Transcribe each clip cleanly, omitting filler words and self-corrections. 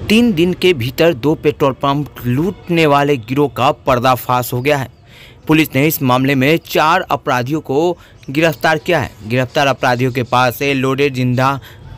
3 दिन के भीतर 2 पेट्रोल पंप लूटने वाले गिरोह का पर्दाफाश हो गया है। पुलिस ने इस मामले में 4 अपराधियों को गिरफ्तार किया है। गिरफ्तार अपराधियों के पास से लोडेड जिंदा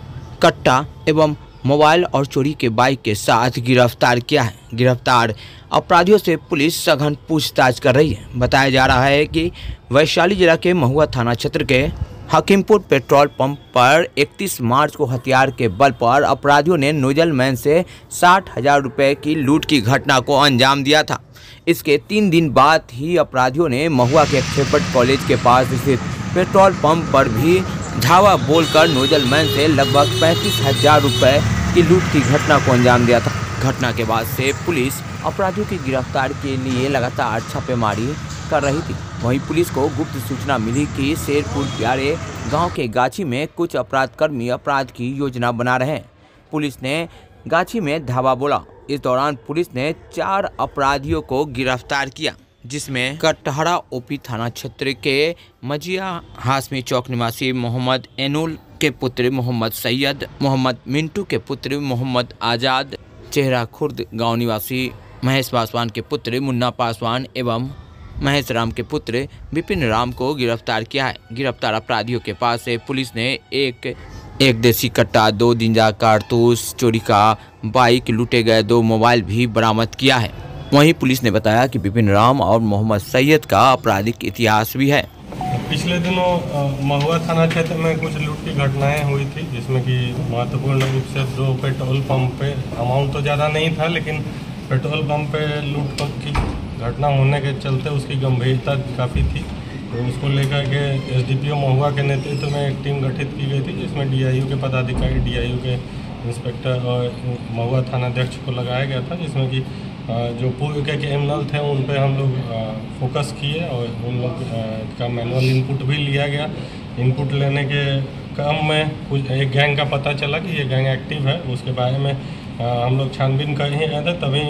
कट्टा एवं मोबाइल और चोरी के बाइक के साथ गिरफ्तार किया है। गिरफ्तार अपराधियों से पुलिस सघन पूछताछ कर रही है। बताया जा रहा है कि वैशाली जिला के महुआ थाना क्षेत्र के हकीमपुर पेट्रोल पंप पर 31 मार्च को हथियार के बल पर अपराधियों ने नोजल मैन से 60,000 रुपये की लूट की घटना को अंजाम दिया था। इसके 3 दिन बाद ही अपराधियों ने महुआ के शेफर्ड कॉलेज के पास स्थित पेट्रोल पंप पर भी धावा बोलकर नोजल मैन से लगभग 35,000 रुपये की लूट की घटना को अंजाम दिया था। घटना के बाद से पुलिस अपराधियों की गिरफ्तार के लिए लगातार छापेमारी कर रही थी। वहीं पुलिस को गुप्त सूचना मिली कि शेरपुर प्यारे गांव के गाछी में कुछ अपराधकर्मी अपराध की योजना बना रहे हैं। पुलिस ने गाछी में धावा बोला। इस दौरान पुलिस ने 4 अपराधियों को गिरफ्तार किया, जिसमें कटहरा ओपी थाना क्षेत्र के मजिया हाशमी चौक निवासी मोहम्मद एनुल के पुत्र मोहम्मद सैयद, मोहम्मद मिंटू के पुत्र मोहम्मद आजाद, चेहरा खुर्द गांव निवासी महेश पासवान के पुत्र मुन्ना पासवान एवं महेश राम के पुत्र विपिन राम को गिरफ्तार किया है। गिरफ्तार अपराधियों के पास से पुलिस ने एक देसी कट्टा, 2 जिंदा कारतूस, चोरी का बाइक, लूटे गए 2 मोबाइल भी बरामद किया है। वहीं पुलिस ने बताया कि विपिन राम और मोहम्मद सैयद का आपराधिक इतिहास भी है। पिछले दिनों महुआ थाना क्षेत्र में कुछ लूट की घटनाएं हुई थी, जिसमें कि महत्वपूर्ण रूप से 2 पेट्रोल पंप पे, अमाउंट तो ज़्यादा नहीं था लेकिन पेट्रोल पंप पे लूट की घटना होने के चलते उसकी गंभीरता काफ़ी थी। तो उसको लेकर के एसडीपीओ महुआ के नेतृत्व में एक टीम गठित की गई थी, जिसमें डीआईयू के पदाधिकारी, डीआईयू के इंस्पेक्टर और महुआ थानाध्यक्ष को लगाया गया था, जिसमें कि जो पूर्व के क्रिमिनल थे उन पे हम लोग फोकस किए और उन लोग का मैनुअल इनपुट भी लिया गया। इनपुट लेने के क्रम में कुछ एक गैंग का पता चला कि ये गैंग एक्टिव है। उसके बारे में हम लोग छानबीन कर ही रहे थे, तभी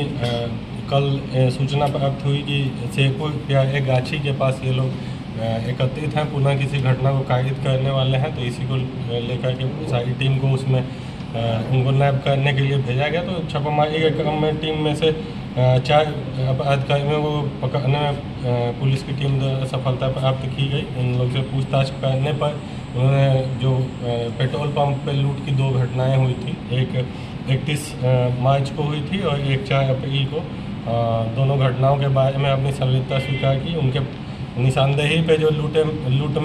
कल सूचना प्राप्त हुई कि शेरपुर प्यारे गाछी के पास ये लोग एकत्रित हैं, पुनः किसी घटना को कारित करने वाले हैं। तो इसी को लेकर के सारी टीम को उसमें उनको नैप करने के लिए भेजा गया। तो छापामारी के क्रम में टीम में से 4 अपराधकर्मियों को पकड़ने में पुलिस की टीम द्वारा सफलता प्राप्त की गई। उन लोग से पूछताछ करने पर उन्होंने जो पेट्रोल पंप पे लूट की 2 घटनाएं हुई थी, एक 31 मार्च को हुई थी और एक 4 अप्रैल को, दोनों घटनाओं के बारे में अपनी संलिप्तता स्वीकार की। उनके निशानदेही पे जो लूट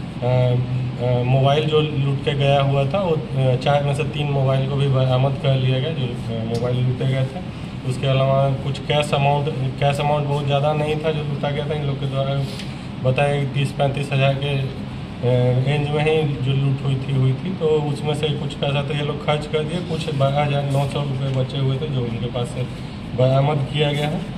में मोबाइल जो लूट के गया हुआ था, वो 4 में से 3 मोबाइल को भी बरामद कर लिया गया, जो मोबाइल लूटे गए थे। उसके अलावा कुछ कैश अमाउंट बहुत ज़्यादा नहीं था जो लूटा गया था। इन लोग के द्वारा बताया 30-35 हज़ार के रेंज में ही जो लूट हुई थी। तो उसमें से कुछ पैसा तो ये लोग खर्च कर दिए, कुछ 12,900 रुपये बचे हुए थे जो उनके पास से बरामद किया गया है।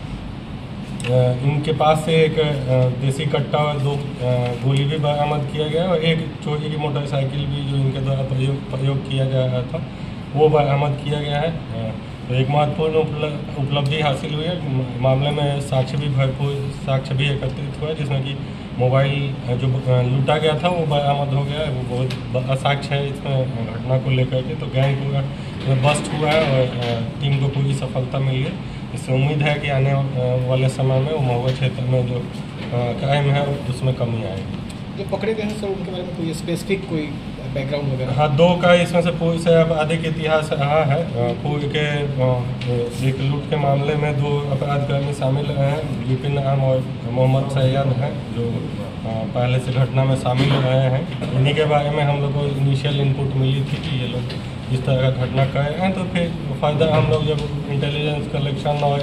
इनके पास से एक देसी कट्टा और 2 गोली भी बरामद किया गया है और एक चोरी की मोटरसाइकिल भी जो इनके द्वारा प्रयोग किया जा रहा था वो बरामद किया गया है। तो एक महत्वपूर्ण उपलब्धि हासिल हुई है। मामले में भरपूर साक्ष्य भी एकत्रित हुआ है, जिसमें कि मोबाइल जो लूटा गया था वो बरामद हो गया है। वो बहुत बड़ा साक्ष्य है इसमें घटना को लेकर के। तो गैंग पूरा बस्ट हुआ है और टीम को पूरी सफलता मिली है। इससे उम्मीद है कि आने वाले समय में वो महुआ क्षेत्र में जो क्राइम है उसमें कमी आएगी। जो पकड़े गए हैं सर, उनके बारे में कोई स्पेसिफिक कोई बैकग्राउंड वगैरह? हाँ, 2 का इसमें से पूर्व से अधिक इतिहास रहा है। पूर्व के एक लूट के मामले में 2 अपराधकर्मी शामिल रहे हैं, विपिन राम और मोहम्मद सैयद हैं, जो पहले से घटना में शामिल रहे हैं। इन्हीं के बारे में हम लोग को इनिशियल इनपुट मिली थी कि ये लोग इस तरह का घटना कर रहे हैं। तो फिर फर्दर हम लोग जब इंटेलिजेंस कलेक्शन और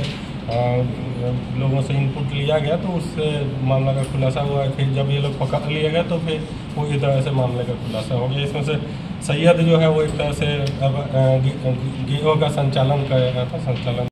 लोगों से इनपुट लिया गया तो उससे मामला का खुलासा हुआ। फिर जब ये लोग पकड़ लिए गए तो फिर पूरी तरह से मामले का खुलासा हो गया। इसमें से सैयद जो है वो एक तरह से अब गिरोह का संचालन कर रहा था।